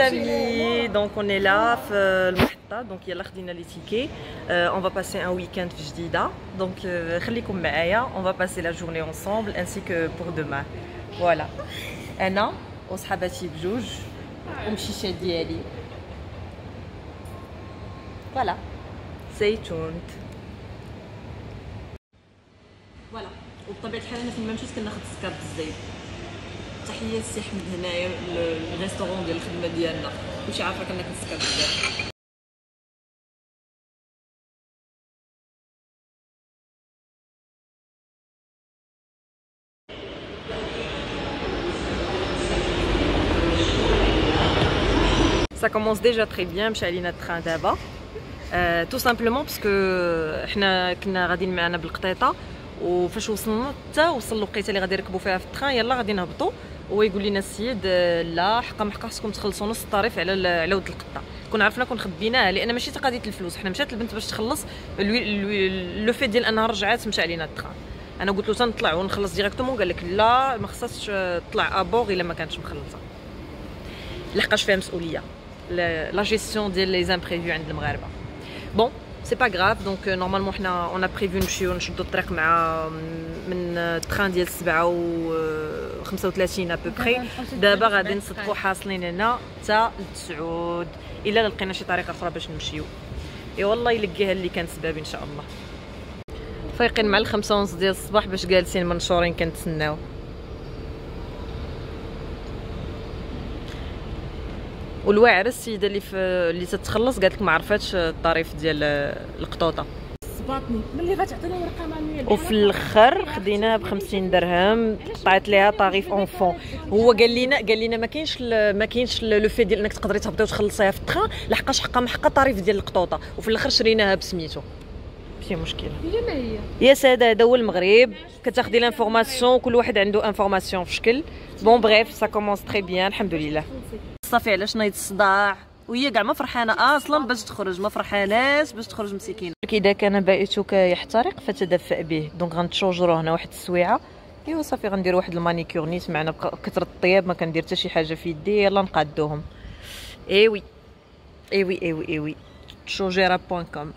amis, donc on est là في المحطة donc يلا خدينا لي تيكي on va passer un week-end في جديدة donc خليكم معايا on va passer la journée ensemble ainsi que pour demain voilà أنا وصحاباتي بجوج ومشيشة ديالي voilà stay tuned voilà وبطبيعة الحال أنا فين ما مشيت كناخد سكار بالزيت تحيه للسي احمد هنايا الريستورون ديال الخدمه ديالنا كلشي عارفه كنا كنسكر بزاف Ça commence déjà très bien مشى علينا التران دابا تو سامبلومون باسكو حنا كنا غاديين معنا بالقطيطه وفاش وصلنا حتى وصل الوقيته اللي غادي نركبوا فيها في التران يلا غادي نهبطوا هو يقول لنا السيد لا حقا محقا خصكم تخلصوا نص الطريف على ود القطه كنا عرفنا كون خبيناها لان ماشي قضيه الفلوس حنا مشات البنت باش تخلص لو في ديال انها رجعات مشى علينا التران انا قلت له تنطلع ونخلص ديريكتومون قال لك لا ما خصهاش تطلع ابوغ الا ما كانتش مخلصه لحقاش فيها مسؤوليه لا جيستيون ديال لي امبريفيو عند المغاربه بون سي با غراف دونك نورمالمون حنا اون بريفو نمشيو نشدو الطريق مع من التران ديال 7 و 35 ابوبري دابا غادي نصدقوا حاصلين هنا حتى ل9 الا لقينا شي طريقه اخرى باش نمشيو اي والله يلقيها اللي كان سبابي ان شاء الله فايقين مع 5:30 ديال الصباح باش جالسين منشورين كنتسناو والواعره السيده اللي تتخلص قالت لك ما عرفاتش الطريف ديال القطوطه صباطني ملي غتعطيني ورقه مانويل وفي الاخر خديناها ب 50 درهم قطعت ليها طريف اونفون هو قال لنا ما كاينش لو في ديال انك تقدري تهبطي وتخلصيها في التران لحقاش حقا محقا طريف ديال القطوطه وفي الاخر شريناها بسميتو ماشي مشكله هي ما هي يا ساده هذا هو المغرب كتاخدي لانفورماسيون كل واحد عنده انفورماسيون في شكل بون بريف سا كومونس تري بيان الحمد لله صافي علاش نايض الصداع وهي كاع ما فرحانه اصلا باش تخرج ما فرحاناش باش تخرج مسكينه اذا كان بائتك يحترق فتدفأ به دونك غنتشوجرو هنا واحد السويعه ايوا صافي غندير واحد المانيكيور نيت معنا بكثره الطياب ما كندير حتى شي حاجه في يدي يلا نقادوهم ايوي ايوي ايوي ايوي شوجيرا.com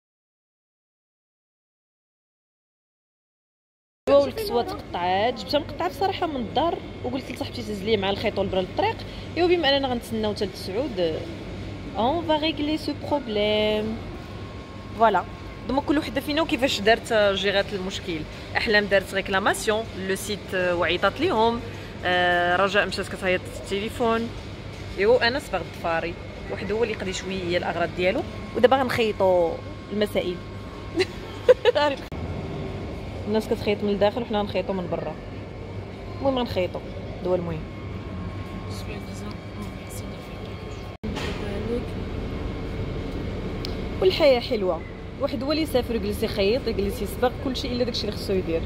والكسوه تقطعات جبتها مقطعه بصراحه من الدار وقلت لصاحبتي تهز لي مع الخيط والبره للطريق ايوا بما اننا غنتسناو حتى ل9 اون فا ريغلي سو بروبليم فوالا دونك كل وحده فينا وكيفاش دارت جيرات المشكل احلام دارت ريكلاماسيون لو سيت وعيطات ليهم رجاء مشات كتعيط في التليفون ايوا انا صبغ الضفاري واحد هو اللي يقضي شويه الاغراض ديالو ودابا غنخيطوا المسائل الناس كتخيط من الداخل وحنا غنخيطوا من برا المهم غنخيطوا هو المهم والحياه حلوه واحد هو اللي يسافر يجلس يخيط يجلس يصبغ كلشي الا داكشي اللي خصو يدير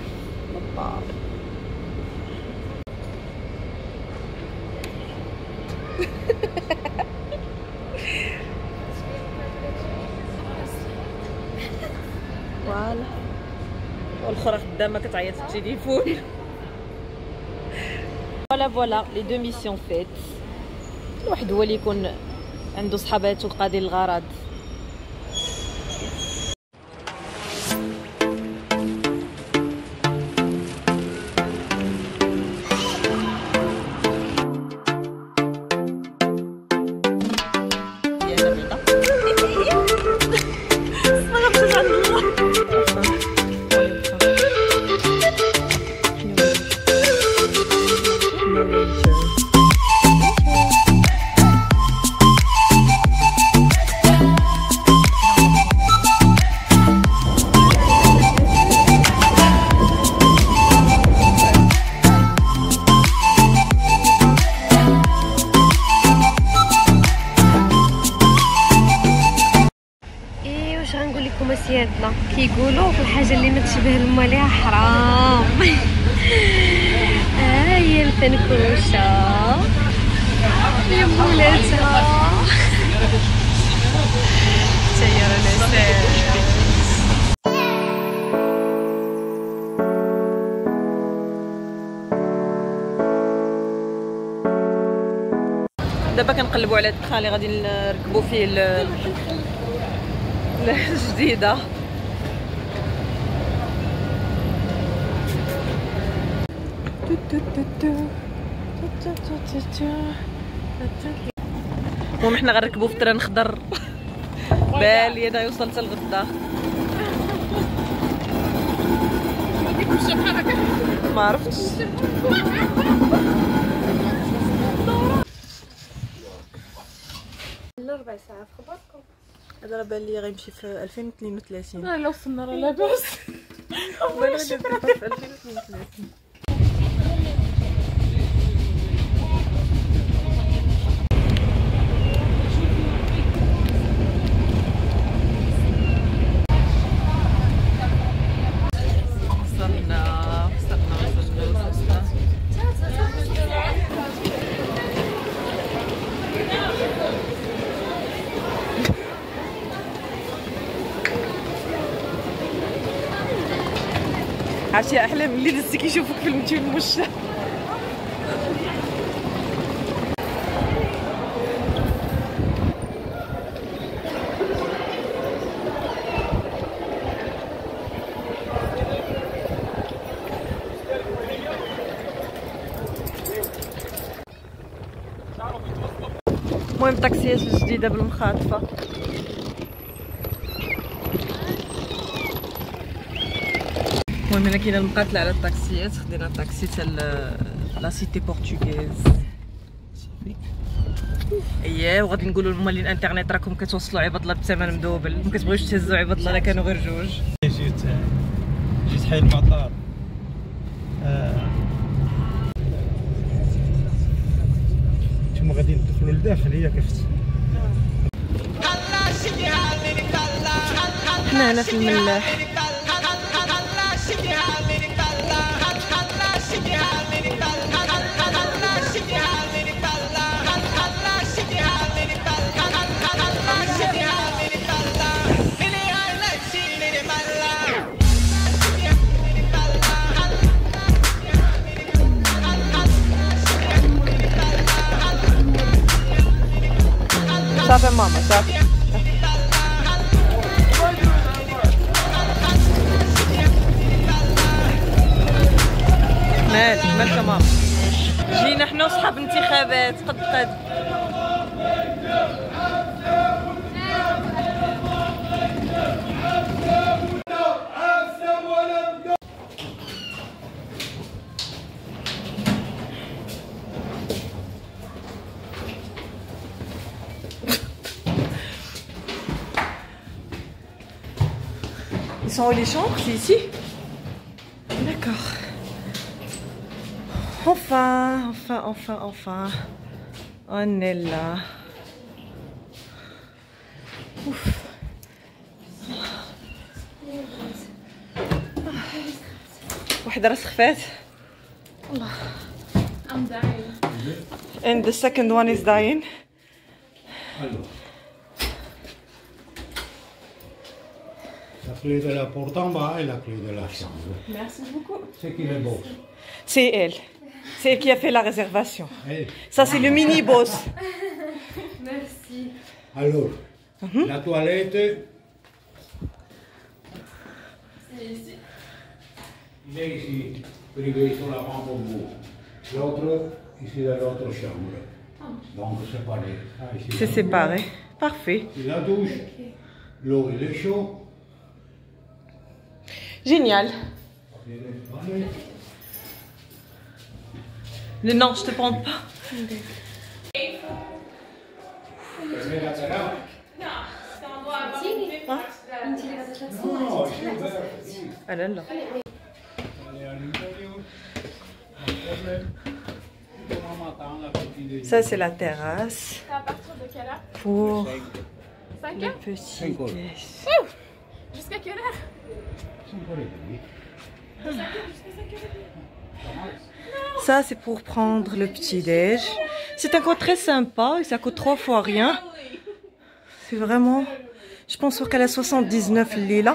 فوالا والاخرى خدامه كتعيط في التليفون فوالا لي دو ميسيون فيت الواحد هو اللي يكون عنده صحاباتو قاضي الغرض سيادنا كيقولوا في الحاجه اللي ما تشبه لما ليها حرام هي الفنكوشه يا مولاتها تيرا لسان دابا كنقلبوا على الدخان اللي غادي نركبوا فيه الجديده. المهم حنا غنركبوا في تران خضر. بالي انا وصلت لغدا ما عرفتش. ربع ساعة في خبركم. هذا راه بان لي غيمشي في 2032. لا وصلنا راه لاباس. وين غادي نركب في 2032؟ عرفتي احلام اللي دزتي كيشوفوك في المشى. المهم الطاكسيات الجديده بالمخاطفه. المهم هنا كاينه المقاتله على الطاكسيات. خدينا الطاكسي تاع لا سيتي بورتوغيز صافي. اييه وغادي نقولوا للمالين الانترنت راكم كتوصلوا عباد الله بثمن مدوبل، ما كتبغيوش تهزوا عباد الله لا كانوا غير جوج. جيت حي المطار. نتوما غادي ندخلوا لداخل هي كيفاش. حنا هنا في الملاح. صافي ماما صافي. مالك ماما. جينا حنا وصحاب انتخابات قد Ils sont où les chambres? C'est ici? D'accord. Enfin. On est là. Ouf. واحدة راس خفات. الله. I'm dying. And the second one is dying. La clé de la porte en bas et la clé de la chambre. Merci beaucoup. C'est qui le boss? C'est elle. C'est elle qui a fait la réservation. Elle. Ça c'est le mini boss. Merci. Alors, la toilette. C'est ici. Il est ici, privé sur la rampe au bout. L'autre, ici dans l'autre chambre. Donc séparé. Ah, ici, C'est séparé. Parfait. ici, la douche. L'eau, il est chaud. Génial. Allez. Non, je te prends pas. Fermez la terrasse. Non, ici, ouvert, ici. Ah là là. Allez à l'intérieur. Pas de problème. Demain matin, la petite déjeuner. Ça c'est la terrasse C'est à partir de quelle heure? pour 5 le heures? petit Cinq heures. déj. Jusqu'à quelle heure? 5h30. Ça c'est pour prendre le petit déj. C'est un coin très sympa et ça coûte 3 fois rien. C'est vraiment, je pense qu'elle a 79 lila.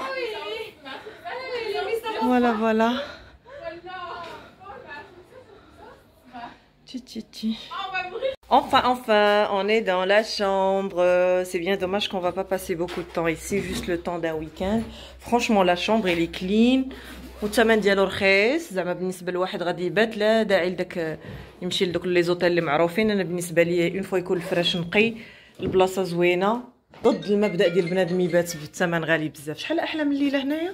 Voilà. Ti. Enfin, on est dans la chambre. C'est bien dommage qu'on va pas passer beaucoup de temps ici, juste le temps d'un week-end. Franchement, la chambre, elle est clean. والثمن ديالو رخيص زعما بالنسبه لواحد غادي يبات لا داعي لداك يمشي لدوك لي زوطيل اللي معروفين. انا بالنسبه لي اون فوا يكون الفراش نقي البلاصه زوينه ضد المبدا ديال بنادم يبات بالثمن غالي بزاف. شحال احلى من الليله هنايا؟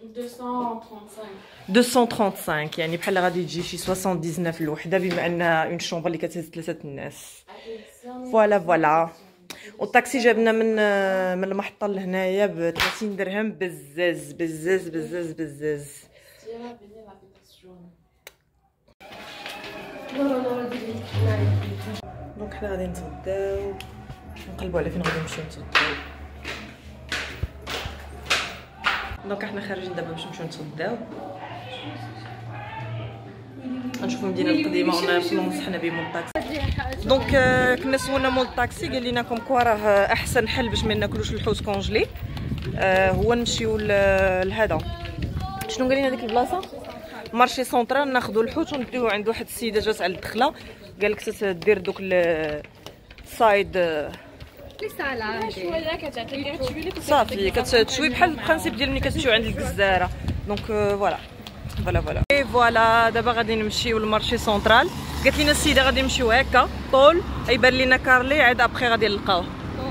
235 يعني بحال غادي تجي شي 79 الوحده بما انها اون شومبر اللي كتهز 3 الناس. فوالا والطاكسي جابنا من المحطه لهنايا ب 30 درهم. بزاز بزاز بزاز بزاز. دونك حنا غادي نتغداو نقلبوا على فين غادي نمشيو نتغداو. دونك احنا خارجين دابا باش نمشيو نتغداو. غنشوفوا المدينه القديمه ونص حنا بمول الطاكسي. دونك كنا سولنا مول الطاكسي قال لنا كوم راه احسن حل باش ما ناكلوش الحوت كونجلي هو نمشيو لهذا شنو قال لنا ديك البلاصه مارشي سونطرال ناخذوا الحوت ونديوه عند واحد السيده جات على الدخله قال لك تدير دوك السايد صافي كتشوي بحال البرانسيپ ديال ملي كتشوي عند الجزاره. دونك فوالا اي فوالا دابا غادي نمشيو للمارشي سونطرال. قالت لنا السيده غادي نمشيو هكا طول يبان لينا كارلي عاد ابخي غادي نلقاوه.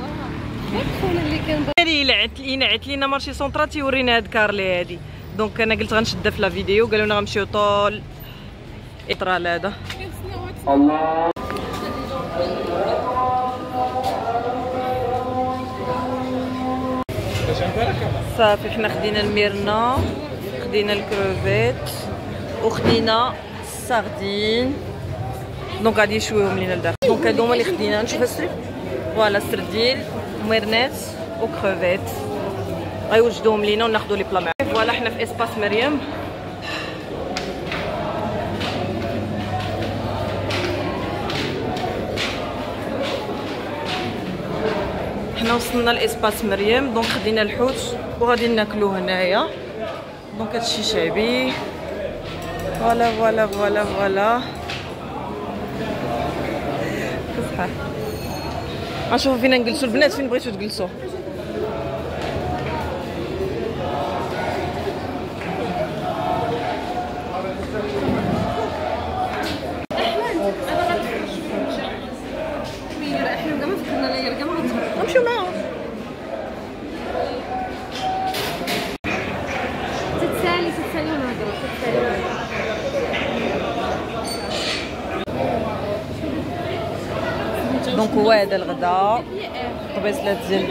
ينعت لينا مارشي سونطرال تيورينا هاد كارلي هادي. دونك انا قلت غنشدها في لا فيديو قالوا لنا غنمشيو طول اطرال هذا. الله صافي حنا خدينا الميرنا خدينا الكروفيت وخدينا الساردين. دونك غادي يشويوهم لينا لداخل. دونك هادو هما اللي خدينا. نشوف السريف فوالا سرديل وميرنيت وكروفيت غيوجدوهم لينا وناخذوا لي بلا معاهم. فوالا حنا في اسباس مريم. حنا وصلنا لاسباس مريم. دونك خدينا الحوت وغادي ناكلوه هنايا. دونك هادشي شعبي. فوالا كصحة. غنشوفو فين نجلسو. البنات فين بغيتو تجلسو؟ نمشيو معاهم. تتسالي ونهضروا دونك هو هذا الغداء طبيصلات ديال.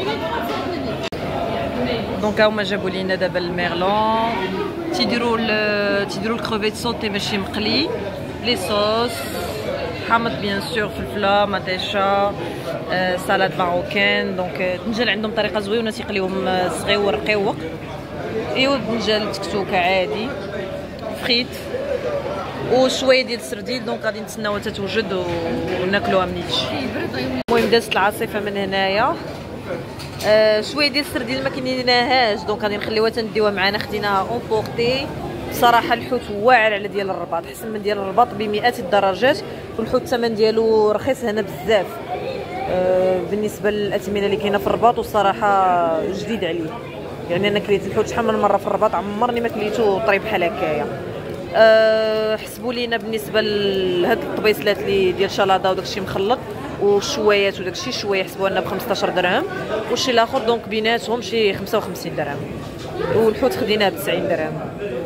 دونك هاهما جابوا لينا دابا الميرلون. تيديروا الكروفيت سوتي ماشي مقلي لي صوص حامض بيان سور فلفله مطيشه سالاد ماروكان. دونك الدنجال عندهم طريقه زوينه تيقليوهم صغيور رقيوق. ايوا الدنجال تكتوكه عادي فريت وشويه ديال السرديل. دونك غادي نتسناوها تتوجد وناكلوها منين تجي. المهم دازت العاصفه من هنايا. شويه ديال السرديل ما كاينينهاش. دونك غادي نخليوها تنديوها معنا. خديناها اونبورتي. بصراحه الحوت واعر على ديال الرباط احسن من ديال الرباط بمئات الدرجات. والحوت الثمن ديالو رخيص هنا بزاف بالنسبه للاثمنه اللي كاينه في الرباط. والصراحه جديد عليه يعني انا كليت الحوت شحال من مره في الرباط عمرني ما كليتو طري بحال هكايا. حسبوا لينا بالنسبه لهاد الطبيصلات اللي ديال شلاضه وداكشي مخلط والشوايات وداكشي شويه حسبوها لنا ب 15 درهم والشي الاخر دونك بيناتهم شي 55 درهم والحوت خديناه ب 90 درهم.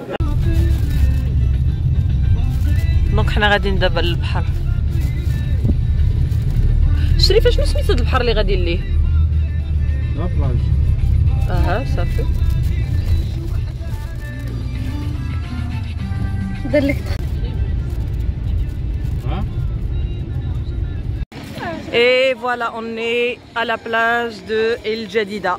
دونك حنا غاديين دابا للبحر. شريفه شنو سميت هاد البحر اللي غاديين ليه؟ لا بلاج. صافي دار لك. Et voilà, on est à la plage de El Jadida.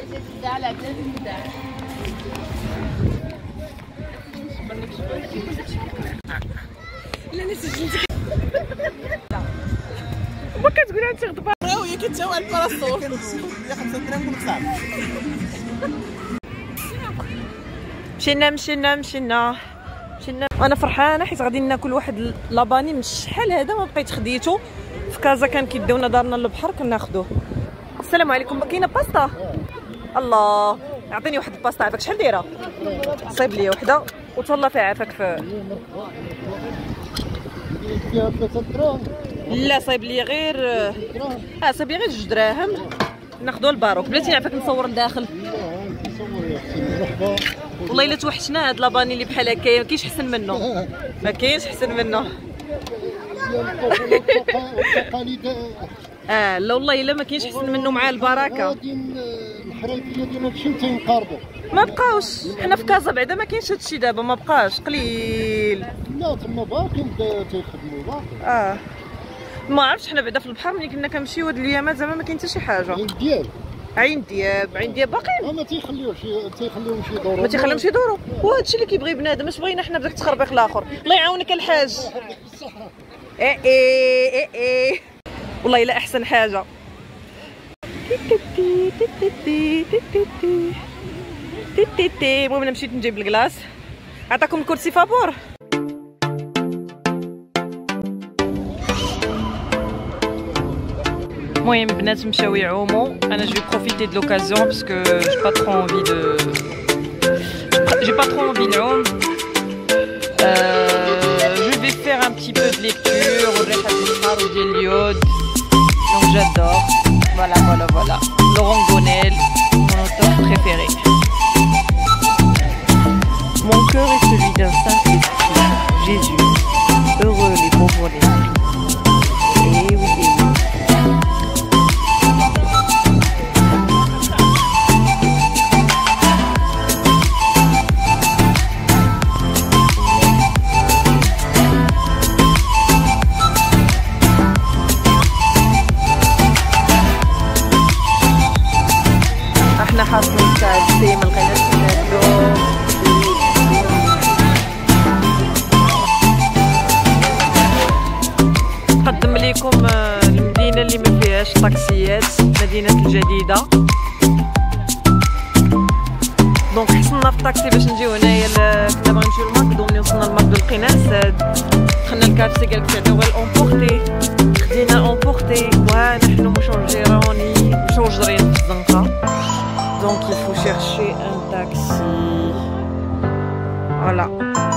ما كتقولي انت غضبان وهي كتساوي على الباراسول. هي 5 درهم كل ساعه. مشينا وانا فرحانه حيت غادي ناكل واحد لاباني من الشحال هذا ما بقيت خديته في كازا كان كيديونا دارنا للبحر كناخذوه. السلام عليكم. كاينه باستا؟ الله اعطيني واحد الباستا. عافاك شحال دايره؟ صايب لي وحده وتهلا فيها. عافاك في لا صايب لي غير صايب لي غير 2 دراهم ناخذوا الباروك. بلاتي عافاك نصور لداخل. والله الا توحشنا هاد لاباني اللي بحال هكايا. ما كاينش احسن منه. ما كاينش احسن منه. لا والله الا ما كاينش احسن منه مع البركه. الحريفيه ديال هادشي تينقرضوا. ما بقاوش حنا في كازا بعدا ما كاينش هادشي دابا. ما بقاش قليل. لا تما باقي تيخدموا باقي. ما عرفتش حنا بعدا في البحر ملي كنا كنمشيو هاد الايامات زعما ما كاين حتى شي حاجه. عين دياب باقيين. ما تيخليوش تيخليهم شي يدوروا. ما تيخليهمش يدوروا. وهادشي اللي كيبغي بنادم. اش بغينا حنا بداك التخربيق الاخر. الله يعاونك الحاج. ايه والله الا احسن حاجه. المهم انا مشيت نجيب الكلاص. عطاكم الكرسي فابور. المهم البنات مشاو يعوموا. انا جو بروفيتي دو لوكازيون باسكو j'ai pas trop envie نعوم. Je vais faire un petit peu de lecture والريحه ديال البحر وديال اليود. Donc j'adore. Voilà. Laurent Gonel, mon auteur préféré. Mon cœur est celui d'un simple esprit, Jésus. Heureux les pauvres d'esprit. Eh oui. احنا حاطين كاسي ما لقيناش ناكلو. نقدم لكم المدينه اللي ما فيهاش طاكسيات، مدينه الجديده. دونك حصلنا في الطاكسي باش نجيو هنايا. كنا باغي نمشيو للماكدو. ملي وصلنا للماكدو لقيناه ساد. دخلنا الكافسي قالك تعطيوها الامبورتي. خدينا امبورتي ونحن مشوجرين في الزنقه. Donc il faut chercher un taxi. Voilà.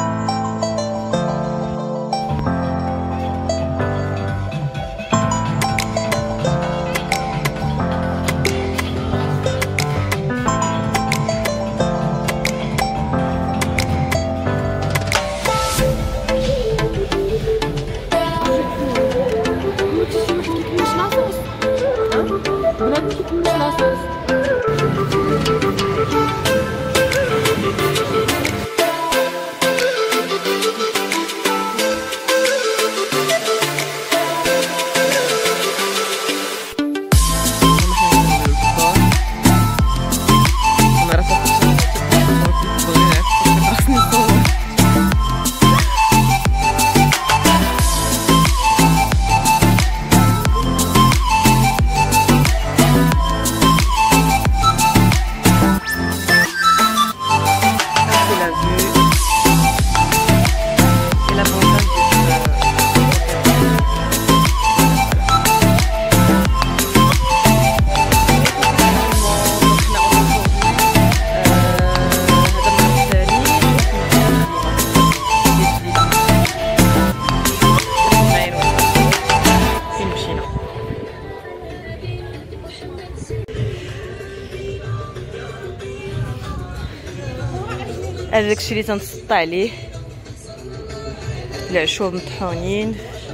هذا داكشي اللي تنسطى عليه العشوب مطحونين.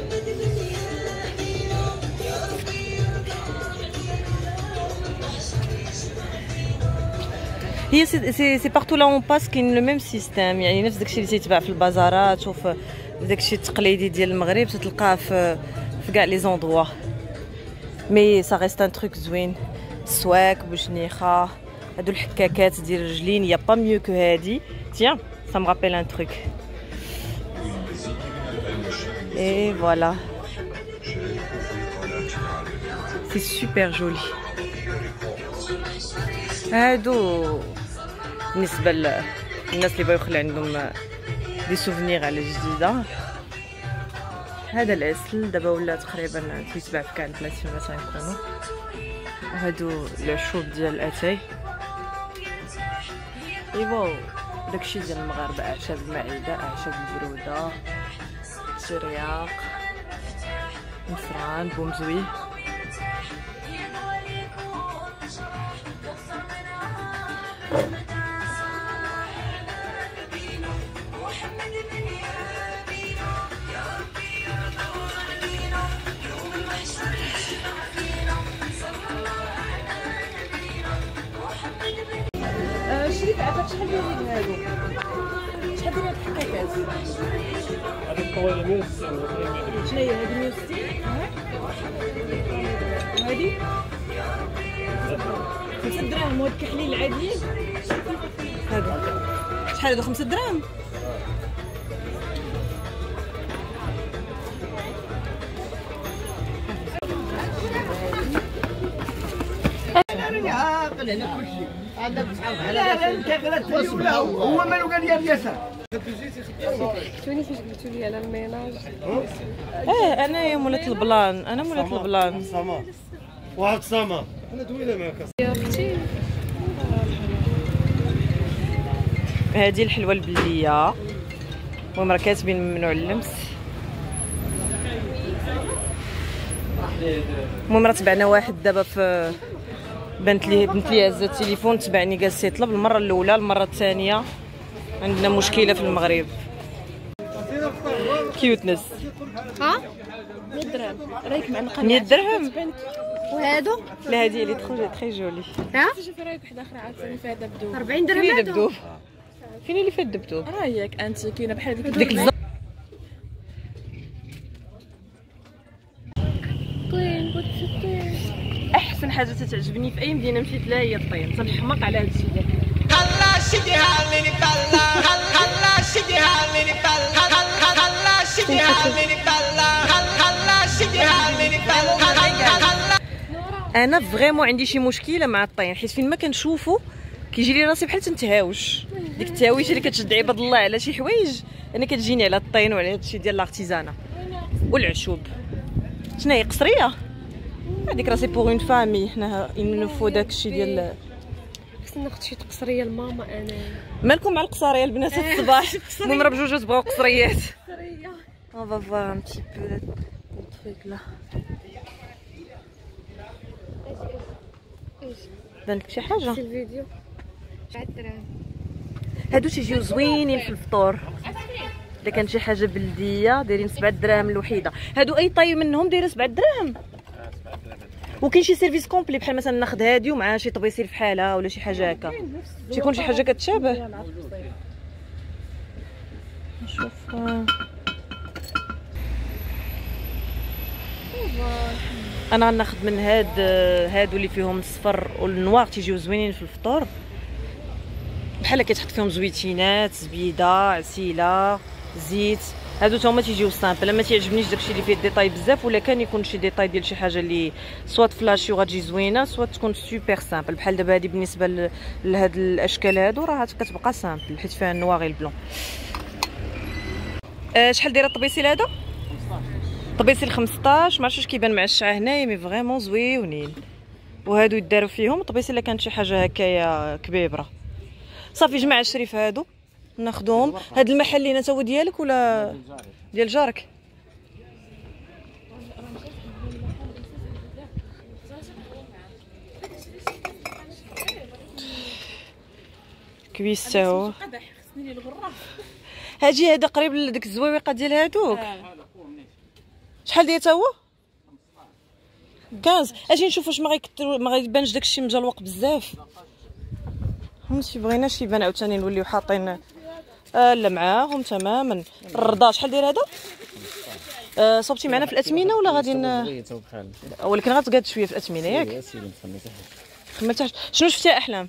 هي سي بارتو لا اون باس كاين لو ميم سيستيم. يعني نفس داكشي اللي تيتباع في البازارات وفي داكشي التقليدي ديال المغرب تتلقاه في كاع لي زوندروا. مي سا ريست ان تروك زوين. السواك بوجنيخه هادو الحكاكات ديال الرجلين. يا با ميو كو هادي. Tiens, ça me rappelle un truc. Et voilà. C'est super joli. هادو بالنسبة للناس اللي بغاو يخلي عندهم دي سوفنير على جديدة. هذا العسل دابا ولا تقريبا تيتباع في كاع البلايص فين ما تنكونوا. وهادو العشوب ديال الاتاي. ايوا داكشي ديال المغاربه، اعشاب المعده، اعشاب البروده، ترياق، مفران، بومزوي. شريت عافاك شحال ديال هادو؟ شحال ديال هاد الحقيقات؟ هذا الطويله 160. شنو هي هادي 160 وهادي 5 دراهم. وهاد الكحلين العاديين هادو شحال؟ هادو 5 دراهم. هو مالو قال لي اليسار. شفتوني فاش قلتوا لي على الميناج؟ انايا مولات البلان، انا مولات البلان. سما واحد سما انا دويله معاك يا اختي هذه الحلوه البلديه، المهم راه كاتبين ممنوع اللمس. المهم راه تبعنا واحد دابا في بنت لي هزت التليفون، تبعني جالس يطلب المره الاولى، المره الثانيه عندنا مشكله في المغرب. كيوتنس. ها 100 درهم رايك معنقه 100 درهم. وهادو لا هذه اللي تري جولي. ها شوفي رايك وحده اخرى عاوتاني فيها دبدوب. 40 درهم فين هادو. الدبدوب؟ فين اللي فيه الدبدوب؟ رايك انت كاينه بحال ديك الزر. طين بوتشتين. احسن حاجه تتعجبني في اي مدينه مشيت لها هي الطين. تنحماق على هذا الشيء ديال انا فريمون عندي شي مشكله مع الطين، حيت فين ما كنشوفو كيجي لي راسي بحال تنتهاوش. ديك التهاويش اللي كتشد عباد الله على شي حوايج انا كتجيني على الطين وعلى هذا الشيء ديال الارتيزانا والعشوب. شنو هي قصريه هذيك؟ راسي بوغ اون فامي، حنا نفو داك الشيء ديال. خصني ناخذ شي تقصريه لماما. انا مالكم مع القصريه البنات الصباح؟ المهم راه بجوج تبغاو قصريات. On va voir un petit peu le truc là. بانت شي حاجه؟ الفيديو 7 دراهم. هادو تيجيو زوينين في الفطور. اذا كان شي حاجه بلديه دايرين 7 دراهم الوحيده. هادو اي طاي منهم دايره 7 دراهم. وكاين شي سيرفيس كومبلي بحال مثلا ناخذ هادي ومعها شي طبيصير في حالها ولا شي حاجه هكا. تيكون شي حاجه كتشابه. نشوف انا غناخذ من هادو اللي فيهم الصفر والنوار تيجيو زوينين في الفطور، بحال كيتحط فيهم زويتينات، زبيده، عسيله، زيت. هادو تا هما تيجيو سامبل. ما تيعجبنيش داكشي اللي فيه ديتاي بزاف، ولا كان يكون شي ديتاي ديال شي حاجه اللي سواء فلاشي وغتجي زوينه سواء تكون سوبر سامبل. بحال دابا هادي بالنسبه لهاد الاشكال هادو راه كتبقى سامبل حيت فيها النواغي البلون. شحال دايره الطبيسيل هذا؟ 15. طبيسيل 15. ما عرفتش واش كيبان مع الشعه هنايا مي فريمون زويونين. وهادو يداروا فيهم الطبيسيل الا كانت شي حاجه هكايا كبيبره. صافي جماعه الشريف هادو ناخذهم. هاد المحل اللي تا هو ديالك ولا ديال جارك؟ كويس تا هو. هاجي هذا قريب لديك الزويوقه ديال هادوك. شحال داير تا هو؟ 15. اجي نشوف واش ما غيبانش داكشي مجلوق بزاف. فهمتي بغيناش يبان عاوتاني نوليو حاطين لا معاهم تماما. الرضا شحال داير هذا؟ صوبتي معنا في الاثمنه ولا غادي ولكن غتقاد شويه في الاثمنه ياك؟ ما شنو شفتي احلام؟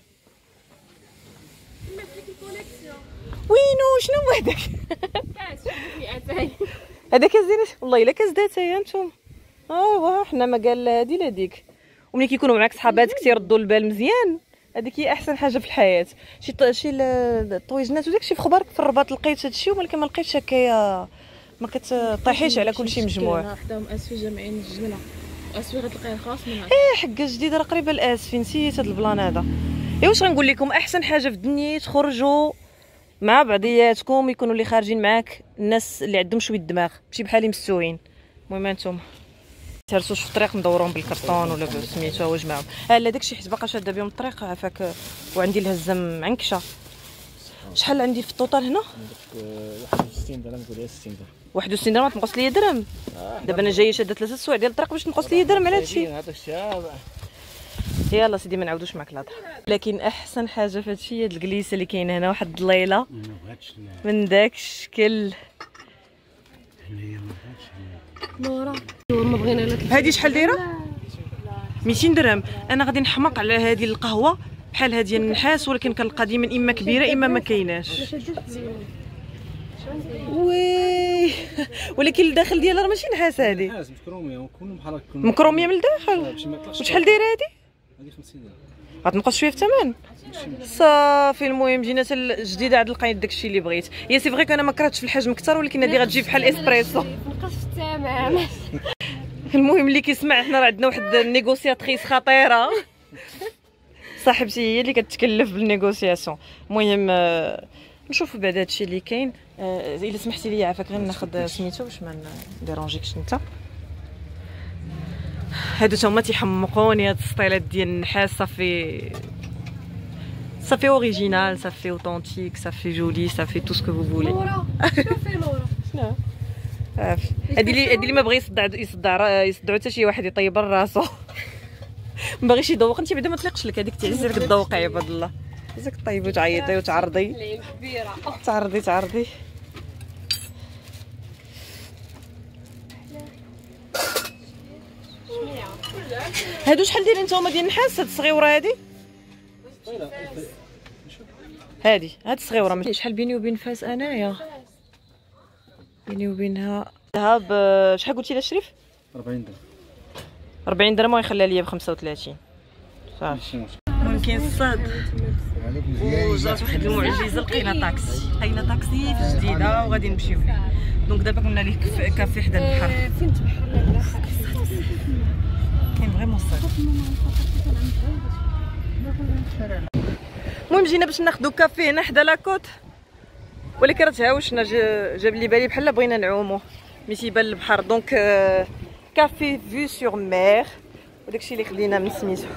وينو شنو هو هذاك؟ هذاك زين والله الا كاس داتايا نتوما. ايوا حنا ما قال لا هادي لا ديك. وملي كيكونوا معاك صحاباتك تيردوا البال مزيان هذيك هي احسن حاجه في الحياه. شي الطويجنات وداكشي في خبارك في الرباط لقيت هادشي ولكن ما لقيتش هكايا ما كتطيحيش على كلشي مجموع. وحدهم اسفي جامعين الجنله اسفي غتلقاي خاص منها حقه جديده راه قريبه لاسفين. نسيت هذا البلان هذا. ايوا واش غنقول لكم، احسن حاجه في الدنيا تخرجوا مع بعضياتكم، يكونوا اللي خارجين معاك الناس اللي عندهم شويه دماغ، ماشي بحالي مستوين. المهم انتم تهرسوش في الطريق ندوروهم بالكرطون ولا بسميتو واش معاهم. لا داكشي حيت باقا شاده بهم الطريق عافاك. وعندي الهزه معنكشه. شحال عندي في الطوطال هنا؟ 61 درهم. نقول 60 درهم. 61 درهم تنقص لي درهم. دابا انا جايه شاده 3 سوايع ديال الطريق باش تنقص لي درهم على هادشي. هذا الشيء يلا سيدي ما نعاودوش معاك الهضره. لكن احسن حاجه في هادشي هاد الجليسه اللي كاينه هنا، واحد الليله من داك الشكل. نورا ما بغينا لا. هادي شحال دايره؟ 200 درهم. انا غادي نحمق على هذه القهوه بحال هذه النحاس، ولكن كنلقى ديما اما كبيره اما ما كايناش. وي ولكن الداخل ديالها راه ماشي نحاس. هذه نحاس مكروميه وكون بحال هكا مكروميه من الداخل. شحال دايره هذه؟ هذه 50 درهم. غتنقص شويه في الثمن صافي. المهم جينا الجديده عاد لقيت داكشي اللي بغيت. هي سي فري انا ما كرهتش في الحجم كثر، ولكن هذه غتجي بحال اسبريسو. نقص في الثمن. المهم اللي كيسمع حنا راه عندنا واحد النيغوسياتريس خطيره صاحبتي هي اللي كتكلف بالنيغوسياسيون. المهم نشوفوا بعد هادشي اللي كاين. الا سمحتي لي عافاك غير ناخذ سميتو باش ما نديرونجيكش انت. هادو هما تيحمقوني هاد السطيلات ديال النحاس. صافي اوريجينال، صافي اوثنتيك، صافي جولي، صافي تو سكو فو فولي. نورا شوفي نورا شنو هادي اللي ما بغى يصدعوا حتى شي واحد يطيب راسو. ما باغيش يذوق. انت بعدا ما تليقش لك هذيك تعزي لك تذوقي عباد الله. عزك طيبي وتعيطي وتعرضي تعرضي. هادو شحال دايرين نتوما ديال النحاس؟ هاد الصغيوره هادي هاد الصغيوره شحال بيني وبين فاس انايا؟ بيني وبينها ذهب. شحال قلتي لها شريف؟ 40 درهم. 40 درهم ويخليها ليا ب 35 صافي. ممكن الصاد وجات واحد المعجزه. لقينا طاكسي في جديده وغادي نمشيو. دونك دابا قلنا ليه كافي حدا البحر. فين تبحر؟ كاين فريمون الصاد. المهم جينا باش ناخذ كافي هنا حدا لاكوت، ولكن راه تهاوشنا. جاب لي بالي بحال بغينا نعومو مي تيبان البحر. دونك كافي فيو سور مير وداكشي اللي خدينا من سميتو.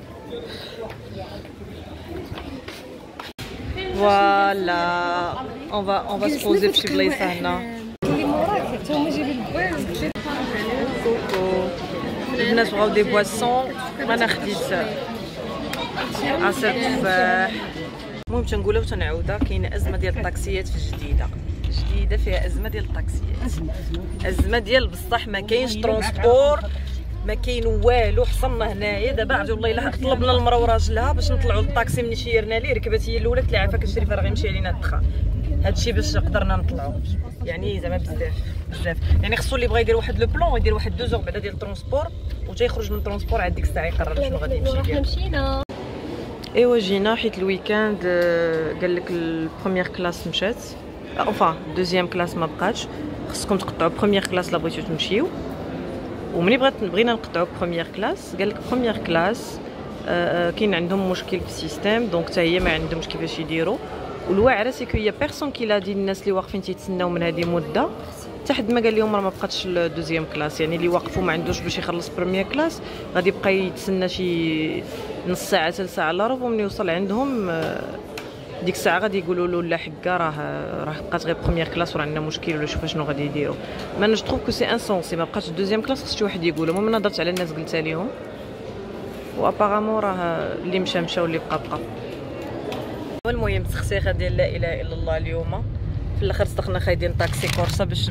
فوالا اون فا سبوزي في شي بلايصه هنا. اللي موراك حتى هما جايبين البوان. كوكو البنات بغاو دي بواسون. انا خديت عصير تفاح. المهم تنقولها وتنعاودها، كاينه ازمه ديال الطاكسيات في جديده فيها ازمه ديال الطاكسيات. ازمه ديال بصح ما كاينش ترونسبور، ما كاين والو. حصلنا هنايا دابا عرفتي والله الا طلبنا المرا وراجلها باش نطلعوا للطاكسي. ملي شيرنا ليه ركبت هي الاولى قلت لها عافاك الشريفه راه غيمشي علينا الدخان. هادشي باش قدرنا نطلعوا. يعني زعما بزاف يعني خصو اللي بغا يدير واحد لو بلون يدير واحد 2 زور بعدا ديال الترونسبور وتا يخرج من الترونسبور عاد ديك الساعه يقرر شنو غادي يمشي يدير. مشينا ايوا جينا حيت الويكاند قال لك البروميير كلاس مشات، enfin دوزيام كلاس ما بقاتش. خصكم تقطعوا بروميير كلاس لا بغيتو تمشيو. ومني بغينا نقطعوا بروميير كلاس قال لك بروميير كلاس كاين عندهم مشكل في السيستم، دونك حتى هي ما عندهمش كيفاش يديروا. والواعره سي كو يا بيرسون كي لا دي الناس اللي واقفين تيتسناو من هذه مده حتى حد ما قال لهم راه ما بقاتش الدوزيام كلاس. يعني اللي واقفوا ما عندوش باش يخلص بروميير كلاس غادي يبقى يتسنى شي نص ساعه حتى ساعه الا ربع. ومن يوصل عندهم ديك الساعه غادي يقولوا له لا حكا راه بقات غير بروميير كلاس وراه عندنا مشكل ولا شوف شنو غادي يديروا. ما نج تروف كو سي انسونسي ما بقاتش دوزيام كلاس. خص شي واحد يقول. المهم انا هضرت على الناس قلتها لهم وابارامون راه اللي مشى واللي بقى. المهم تسخسيخه ديال لا اله الا الله اليوم في الاخر صدقنا خايدين طاكسي كورسه باش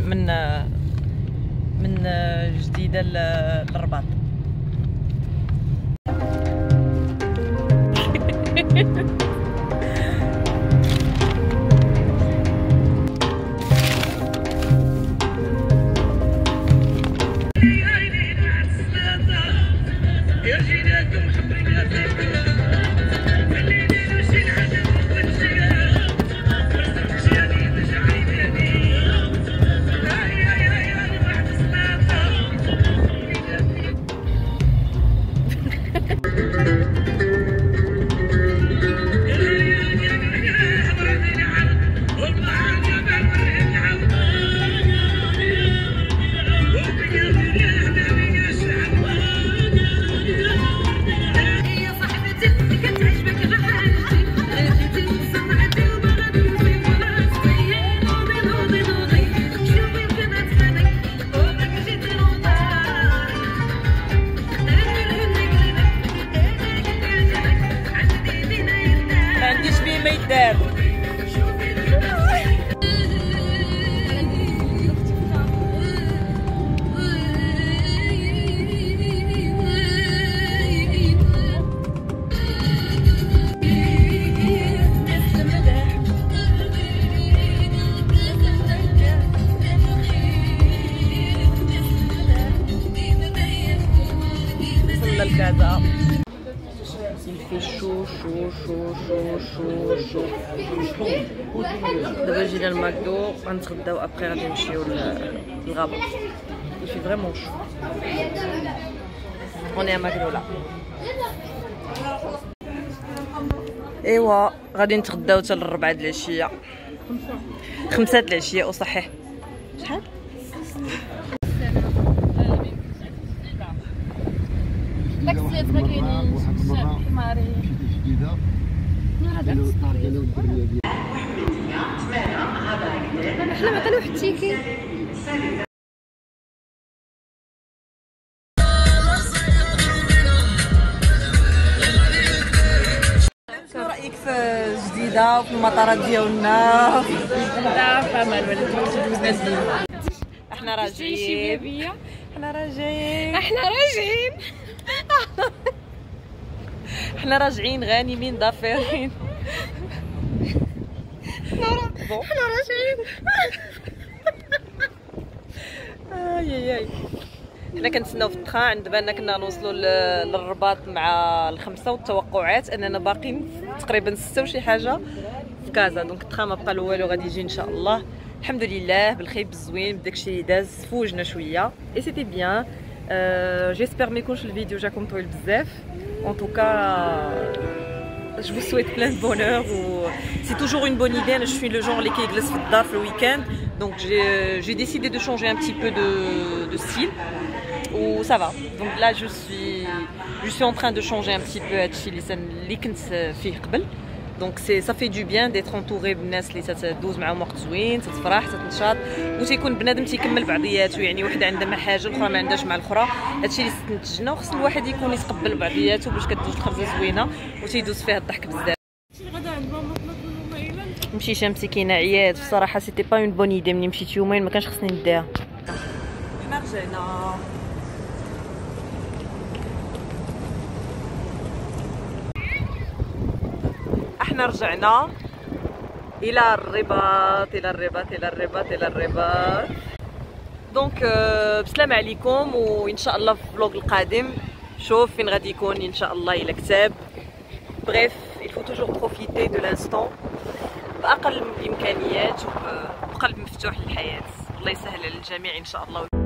من جديده للرباط. دابا جينا للماكدو غنتغداو ابخي غادي نمشيو للغابه. يفي فريمون شو اوني ماكدو لا. ايوا غادي نتغداو حتى للربعة د العشيه 5 د العشيه وصحيح شحال تاكسيات ما كاينينش حماري حنا عطينا واحد التيكي. شنو رايك في جديده وفي المطارات ديالنا؟ لا فما الولد دوزنا احنا راجعين احنا راجعين احنا راجعين غانمين ظافرين. احنا راجعين اي حنا كنتسناو في التران. عند بالنا كنا نوصلوا للرباط مع 5 والتوقعات اننا باقيين تقريبا 6 وشي حاجه في كازا. دونك التران ما بقى له والو غادي يجي ان شاء الله. الحمد لله بالخير بالزوين بداكشي اللي داز فوجنا شويه اي سيتي بيان. جيسبر ما يكونش الفيديو جاكم طويل بزاف. En tout cas, je vous souhaite plein de bonheur. C'est toujours une bonne idée. Je suis le genre qui glisse le week-end. Donc j'ai décidé de changer un petit peu de style. Ou ça va. Donc là, je suis en train de changer un petit peu à Chili. Donc ça fait du bien d'être entouré بالناس اللي تدوز معاهم وقت زوين، تتفرح، تتنشاط، وتيكون بنادم تيكمل بعضياته. يعني وحده عندها مع حاجه الاخرى ما عندهاش مع الاخرى. هادشي اللي استنتجنا، وخص الواحد يكون يتقبل بعضياته باش كدوز الخرجه زوينه وتيدوز فيها الضحك بزاف. نمشي شمسي كاينه عياد بصراحه. سيتي با اون بون ايدي. ملي مشيت يومين ما كانش خصني نديها. حنا رجعنا احنا رجعنا الى الرباط دونك بسلام عليكم. وان شاء الله في الفلوق القادم شوف فين غادي يكون ان شاء الله الى كتاب. بريف il faut toujours profiter de l'instant باقل الامكانيات وبقلب مفتوح للحياه. الله يسهل على الجميع ان شاء الله.